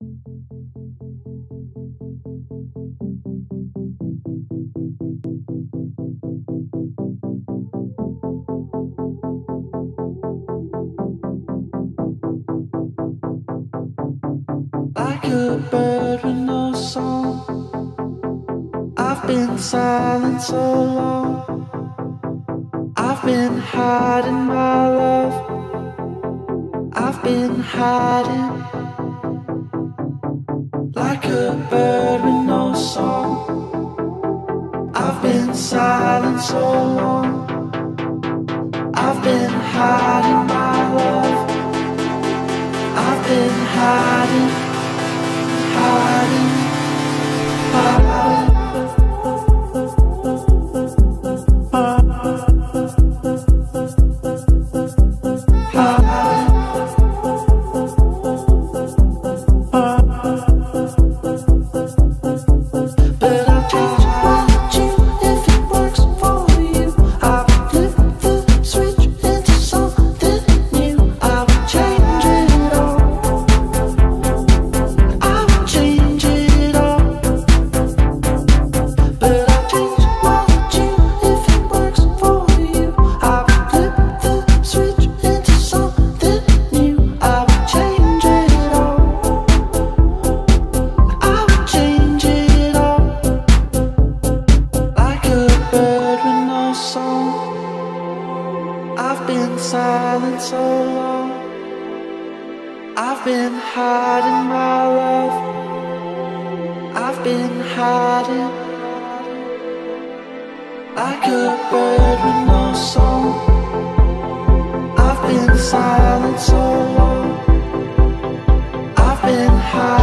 Like a bird with no song, I've been silent so long. I've been hiding my love, I've been hiding. Like a bird with no song, I've been silent so long. I've been hiding my love, I've been hiding, hiding, hiding. I've been silent so long, I've been hiding my love, I've been hiding. Like a bird with no song, I've been silent so long, I've been hiding.